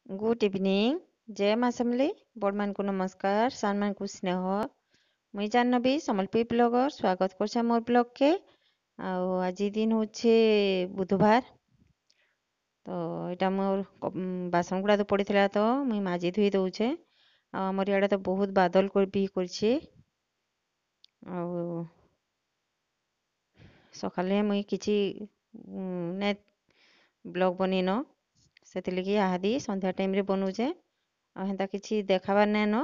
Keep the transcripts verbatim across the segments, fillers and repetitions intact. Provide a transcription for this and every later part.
Good evening जय माँ समली बड़ मान को नमस्कार सान मान को स्नेह मुई जानबी समलपुरी ब्लॉगर स्वागत कर मोर ब्लॉग के आउ आज दिन होचे बुधवार तो यहाँ मोर बासन गुड़ा तो पड़ी तो मुई माजी धुई दौचे आमर इे तो बहुत बादल भी कर सकाले मुई किसी ने ब्लॉग बनईन से लगी आहादी संध्या टाइम रे बनूचे आ हेन्ता किसी देखाबार नाइन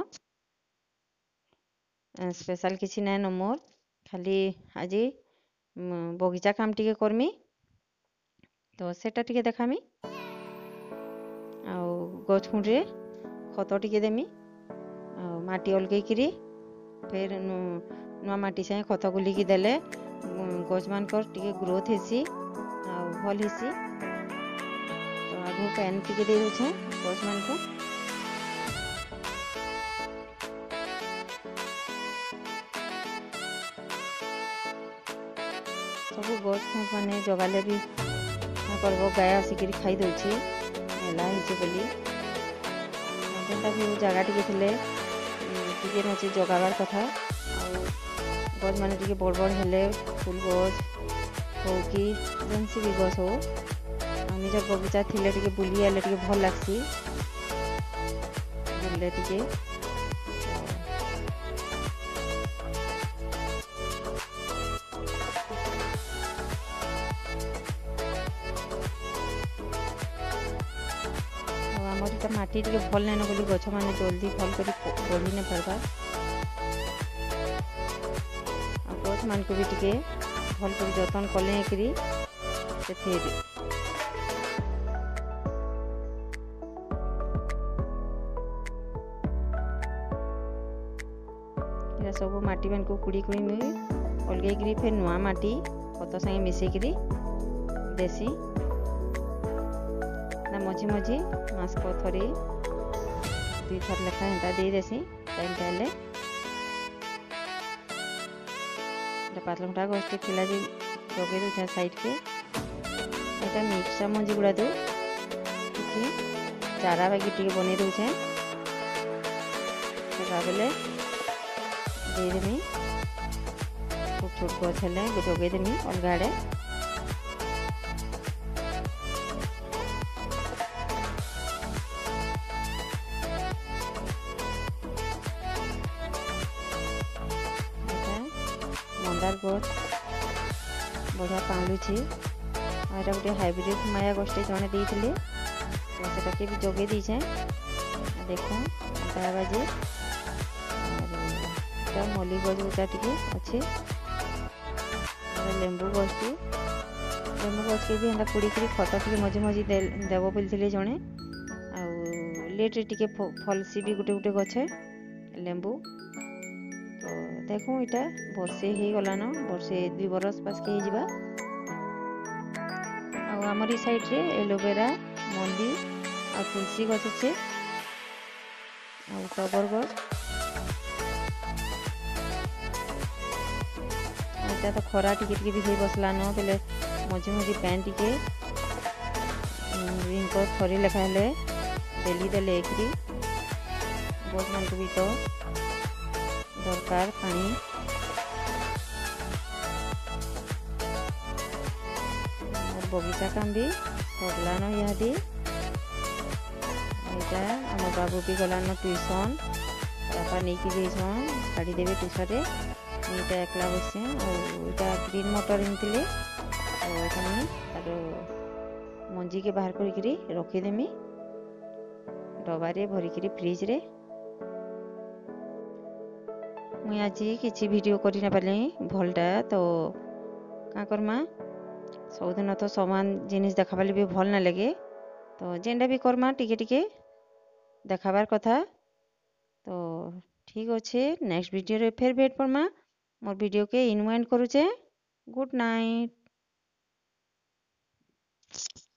स्पेशल किसी नाइन मोर खाली आज बगीचा काम टिके करमी तो सेटा टिके देखामी आउ गछ खुंडे खत टिके देमी आ माटी अलगैकरी फिर नुआ माटी से खत गुलिकी देले गछ मानकर टिके ग्रोथ हेसी आ भल हेसी तो आगु पैन टिके दे दूचे गछ मान को सब गछ मैंने जगाले भी करब गाय आसिक खाई दौचे मेला हो बोली जेनता भी जगह टिके थे टिके नचे जगाबार कथा गछ मैंने टिके बड़ बड़ हेले फूल गछ हो कि जेनसी भी गछ हो निज बगीचा थिले टिके बुली आले टिके भल लागसी बुलले टिके आमर इटा माटी टिके भल नाइन बोली गछ मैंने जल्दी भल कर बढ़ी नहीं पारबा गछ मान को भी टिके भल कर जतन कले करी सब माटी मान को कुड़ी कुड़ी में अलगैकरी फिर नुआ माटी खत संगे मिसेकरी देसी ना मझी मझी मास को थरे दुई थर लेखा हेन्ता दे देसी टाइम पाइले पातलघंटा गछटे थिला जे जगे दूचे साइड के एटा मिक्सा मंजी गुड़ा दो किसी चारा बागी टिके बने दूचे बेले देदेमी छोट छोट गछ हेले जगेदेमी अलग आड़े मंदार गछ बढ़िया पालुची आटा गोटे हाइब्रिड माया गछटे जड़े देते से भी जगे दीचे देख बाजे मल्ली गछ गुटा टिके अच्छे लेंबू गछ लेंबू गछ के भी एंता कुड़ी खत टिके मझे मझे देव बोलते जड़े आट्रे टिके फलसी भी गोटे गोटे गछे लेंबू तो देखो इटा वर्षे हो गलान वर्षे दुई बरस पास के जावा आमर साइड रे एलोवेरा मल्ली आ तुलसी गछ अच्छे आ टबर गछ इटा तो खरा टिके टिके भी बसलान बेले मझे मझे पैन टिके दिन थरी लेखा हेले डेली देले एक गछ मान को भी तो दरकार पानी बगीचा काम भी सरलान इहादी यहाँ आम बाबू भी गलान ट्यूशन बापा नहीं कि छाड़ी देवे ट्यूशन ये एकला बसे और ग्रीन मटर आनी तार मंजी के बाहर करी रखीदेमी डबारे भरिकी फ्रिज रे मुई आज किसी वीडियो करी ना पारे भलटा तो क्या करमा सबुदिन तो समान जिनिस देखाबाले भी भल ना लगे तो जेनटा भी करमा टिके टिके देखाबार कथा तो ठीक अच्छे नेक्स्ट वीडियो रे फिर भेट पड़मा मोर वीडियो के इनवाइंड करुचे गुड नाइट।